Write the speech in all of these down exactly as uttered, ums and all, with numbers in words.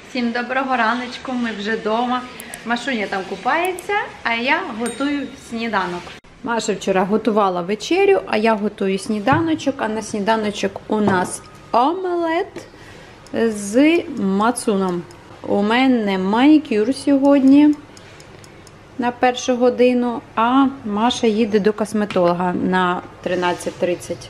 Всім доброго раночку, ми вже вдома. Машуня там купається, а я готую сніданок. Маша вчора готувала вечерю, а я готую сніданочок. А на сніданочок у нас омлет з мацуном. У мене манікюр сьогодні на першу годину, а Маша їде до косметолога на тринадцять тридцять.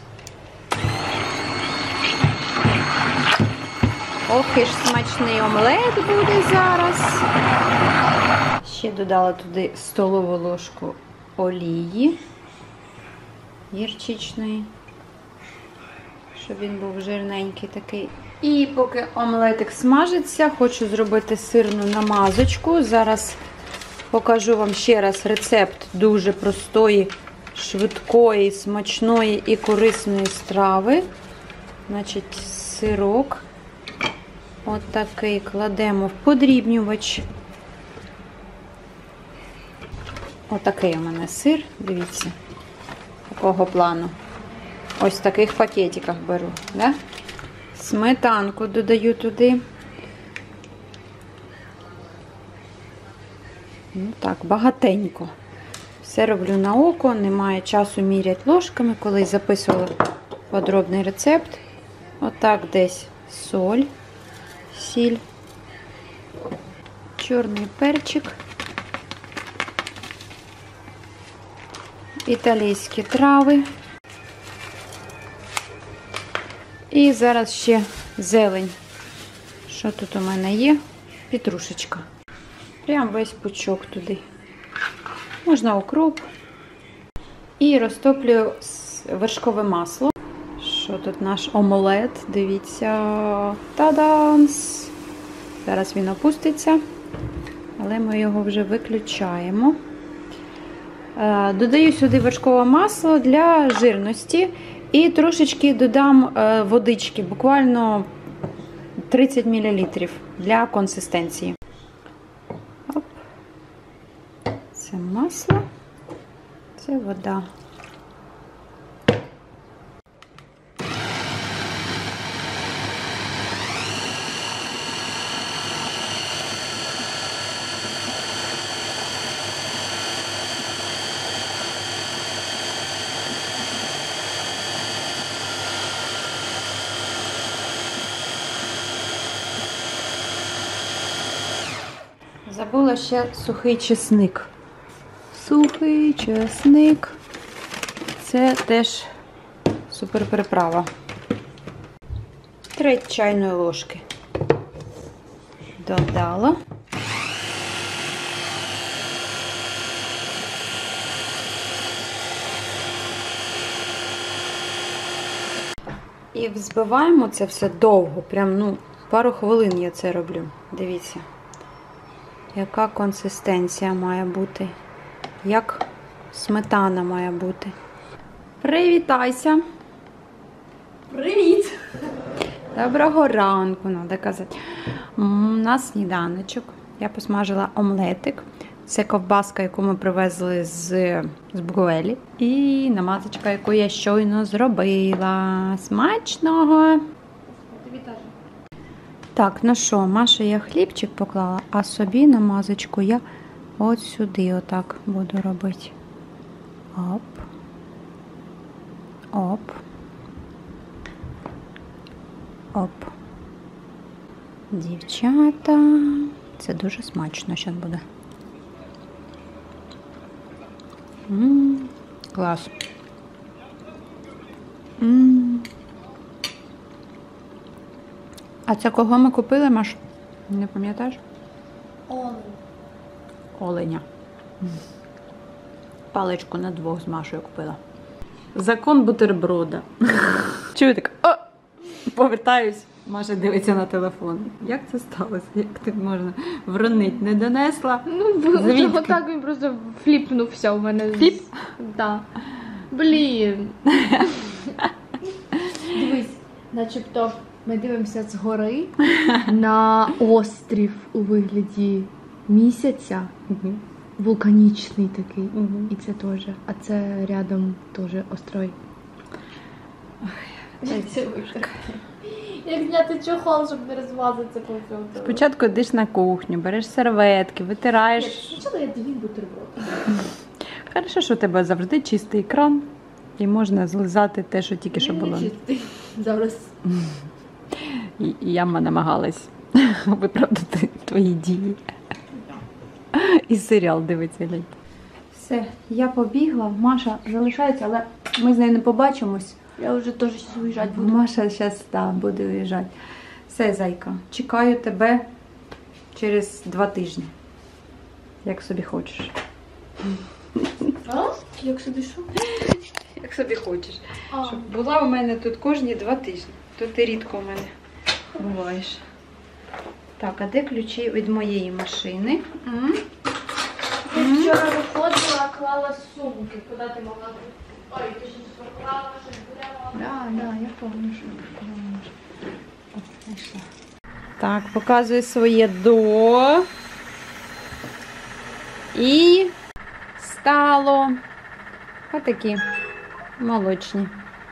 Ох, і ж смачний омлет буде зараз. Ще додала туди столову ложку олії гірчичної, щоб він був жирненький такий. І поки омлетик смажиться, хочу зробити сирну намазочку. Зараз покажу вам ще раз рецепт дуже простої, швидкої, смачної і корисної страви. Значить, сирок. Ось такий кладемо в подрібнювач. Ось такий у мене сир, дивіться, такого плану. Ось в таких пакетиках беру. Да? Сметанку додаю туди. Ну так, багатенько. Все роблю на око, немає часу міряти ложками, коли записувала подробний рецепт. Отак десь соль, сіль, чорний перчик, італійські трави. І зараз ще зелень. Що тут у мене є? Петрушечка. Прям весь пучок туди. Можна укроп. І розтоплюю вершкове масло. Що тут наш омлет? Дивіться. Та-данс! Зараз він опуститься, але ми його вже виключаємо. Додаю сюди вершкове масло для жирності. І трошечки додам водички, буквально тридцять мілілітрів для консистенції. Оп. Це масло, це вода. Забула ще сухий чесник. Сухий чесник. Це теж супер приправа. Треть чайної ложки додала. І взбиваємо це все довго, прям, ну, пару хвилин я це роблю. Дивіться. Яка консистенція має бути, як сметана має бути. Привітайся! Привіт! Доброго ранку, треба казати. У нас сніданочок. Я посмажила омлетик. Це ковбаска, яку ми привезли з, з Буковелі. І намазочка, яку я щойно зробила. Смачного! Тобі теж. Так, ну що, Маша я хлібчик поклала, а собі намазочку я от сюди отак буду робити. Оп. Оп. Оп. Дівчата. Це дуже смачно зараз буде. Ммм, клас. Ммм. А це кого ми купили, Маш? Не пам'ятаєш? Олень. Оленя. Паличку на двох з Машою купила. Закон бутерброда. Чую так, о! Повертаюсь. Маша дивиться на телефон. Як це сталося? Як так можна вронить? Не донесла? Ну, було так, він просто фліпнувся у мене. Фліп? Так. Блін. Дивись, начебто ми дивимося згори на острів у вигляді місяця. Угу. Вулканічний такий. Угу. І це теж. А це рядом теж острой. Це Як зняти чохол, щоб не розмазатися по всьому. Спочатку йдеш на кухню, береш серветки, витираєш. Спочатку я дві бутерброди. Хорошо, що у тебе завжди чистий кран і можна злизати те, що тільки що було. Зараз. І, і яма намагалась виправдати твої дії. І серіал дивиться. Лядь. Все, я побігла, Маша залишається, але ми з нею не побачимось. Я вже теж зараз виїжджати буду. Маша зараз да, буде виїжджати. Все, зайка, чекаю тебе через два тижні. Як собі хочеш. А? Як собі що? Як собі хочеш. А. Щоб була у мене тут кожні два тижні. Тут ти рідко у мене буваєш. Так, а де ключі від моєї машини? М? Я вчора виходила, клала сумки. Куди ти могла? Ой, ти щось поклала, щось гуляла. Так, да, да, я пам'ятаю, що поклала. О, знайшла. Так, показую своє до. І стало отакі молочні.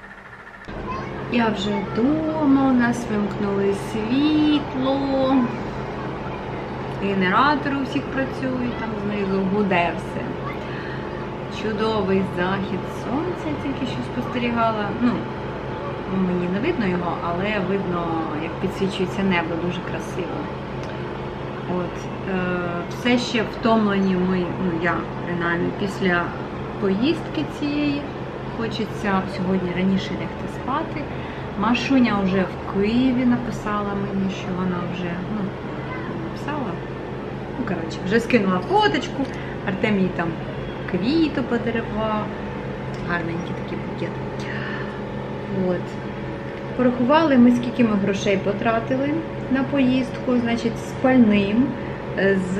Я вже вдома, у нас вимкнули світло. Генератори у всіх працюють, там знизу гуде все. Чудовий захід сонця, тільки що спостерігала. Ну, мені не видно його, але видно, як підсвічується небо, дуже красиво. От, е, все ще втомлені ми, ну я, принаймні, після поїздки цієї. Хочеться сьогодні раніше лягти спати. Машуня вже в Києві написала мені, що вона вже, ну, написала. Ну, коротше, вже скинула фоточку. Артем їй там квіту подарував. Гарненький такий букет. От. Порахували ми, скільки ми грошей потратили на поїздку, значить, з пальним, з,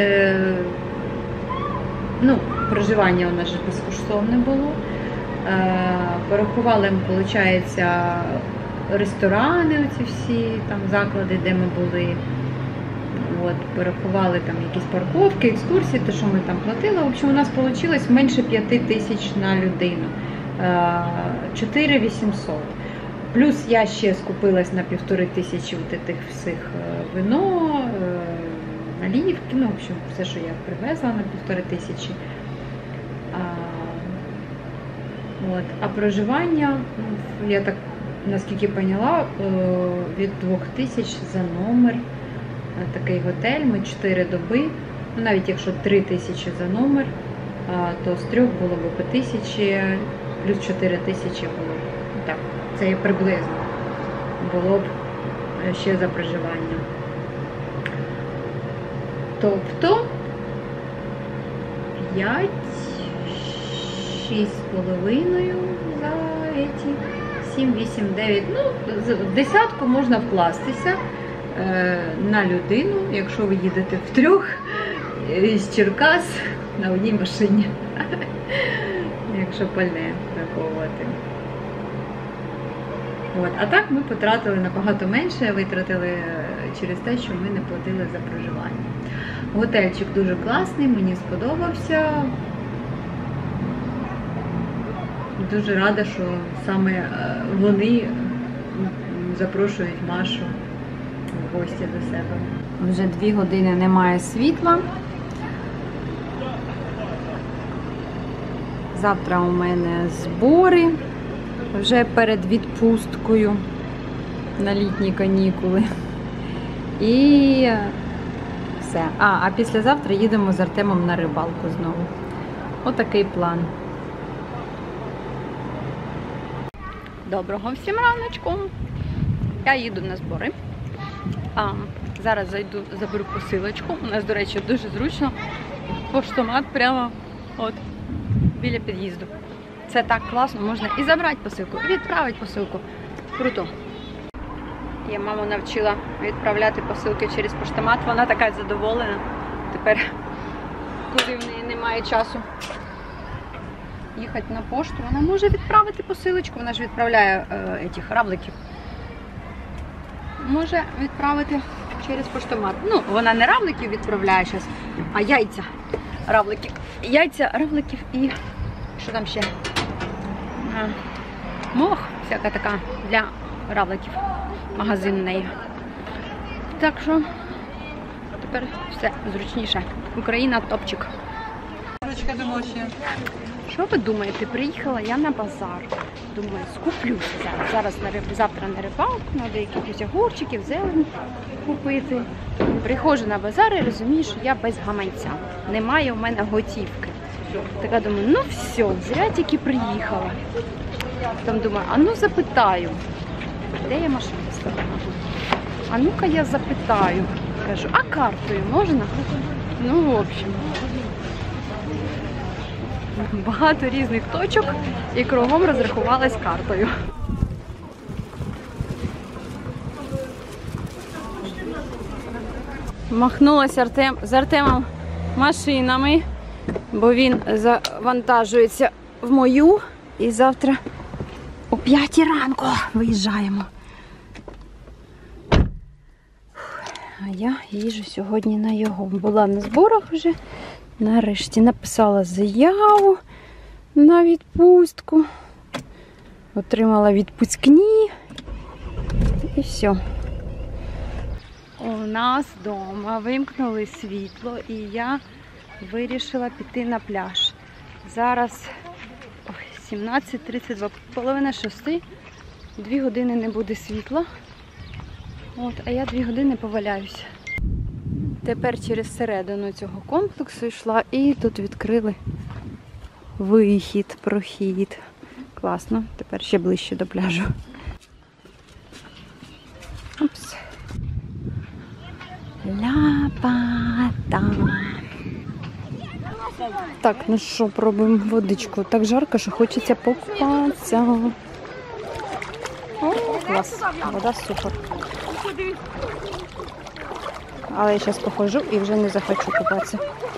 ну, проживання у нас же безкоштовне було. Порахували, виходить, ресторани, оці всі там заклади, де ми були. От, порахували там якісь парковки, екскурсії, те, що ми там платили. В общем, у нас вийшло менше п'яти тисяч на людину. чотири вісімсот. Плюс я ще скупилась на півтори тисячі тих всіх вино, налівки, ну, в общем, все, що я привезла на півтори тисячі. От. А проживання, я так, наскільки поняла, від двох тисяч за номер. Такий готель, ми чотири доби, ну, навіть якщо три тисячі за номер, то з трьох було б по тисячі, плюс чотири тисячі було б, так, це приблизно, було б ще за проживання. Тобто п'ять, шість з половиною за ці сім, вісім, дев'ять, ну, в десятку можна вкластися на людину, якщо ви їдете втрьох з Черкас на одній машині, якщо пальне враховувати. От. А так ми потратили набагато менше, витратили через те, що ми не платили за проживання. Готельчик дуже класний, мені сподобався. Дуже рада, що саме вони запрошують Машу в гості до себе. Вже дві години немає світла. Завтра у мене збори вже перед відпусткою на літні канікули. І все. А, а післязавтра їдемо з Артемом на рибалку знову. Отакий план. Доброго всім раночку. Я їду на збори. А, зараз зайду, заберу посилочку. У нас, до речі, дуже зручно. Поштомат прямо от біля під'їзду. Це так класно, можна і забрати посилку, і відправити посилку. Круто. Я маму навчила відправляти посилки через поштомат. Вона така задоволена. Тепер, коли в неї немає часу їхати на пошту, вона може відправити посилочку. Вона ж відправляє е, цих равликів. Може відправити через поштомат. Ну, вона не равликів відправляє зараз, а яйця равликів. Яйця равликів і що там ще? А, мох, всяка така для равликів. магазин в неї. Так що тепер все зручніше. Україна топчик. Ручка домашня. Що ви думаєте? Приїхала я на базар. Думаю, скуплюся зараз. Зараз на риб... завтра на рибалку, треба якихось огурчиків, зелень купити. Приходжу на базар і розумію, що я без гаманця. Немає у мене готівки. Така думаю, ну все, зря тільки приїхала. Там думаю, а ну запитаю, де я машину ставила? А ну-ка я запитаю. Кажу, а картою можна? Ну, в общем. Багато різних точок і кругом розрахувалась картою. Махнулася Артем, з Артемом машинами, бо він завантажується в мою і завтра о п'ятій ранку виїжджаємо. А я їжджу сьогодні на його. Була на зборах вже. Нарешті написала заяву на відпустку. Отримала відпускні. І все. У нас вдома вимкнули світло і я вирішила піти на пляж. Зараз сімнадцять тридцять два, половина шости. Дві години не буде світла. От, а я дві години поваляюся. Тепер через середину цього комплексу йшла і тут відкрили вихід, прохід. Класно, тепер ще ближче до пляжу. Опс. Ляпата. Так, ну що, пробуємо водичку. Так жарко, що хочеться покупатися. О, клас, вода супер. Але я зараз походжу і вже не захочу купатися.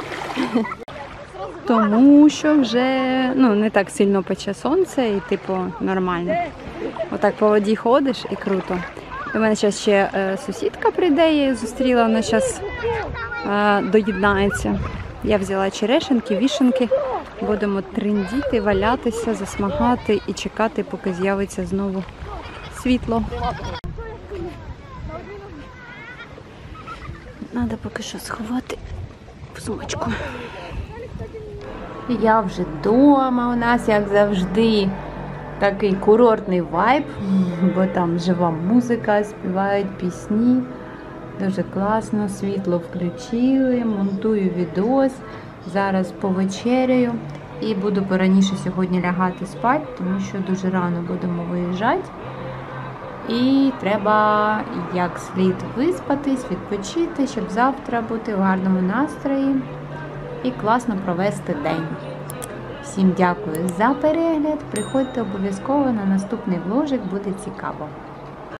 Тому що вже ну, не так сильно пече сонце і типу нормально. Отак по воді ходиш і круто. До мене зараз ще е, сусідка прийде, я її зустріла, вона зараз е, доєднається. Я взяла черешенки, вішенки, будемо триндіти, валятися, засмагати і чекати, поки з'явиться знову світло. Треба поки що сховати в сумочку. Я вже вдома, у нас, як завжди, такий курортний вайб, бо там жива музика, співають пісні. Дуже класно, світло включили, монтую відос. Зараз повечеряю і буду пораніше сьогодні лягати спати, тому що дуже рано будемо виїжджати. І треба як слід виспатись, відпочити, щоб завтра бути в гарному настрої і класно провести день. Всім дякую за перегляд. Приходьте обов'язково на наступний вложик, буде цікаво.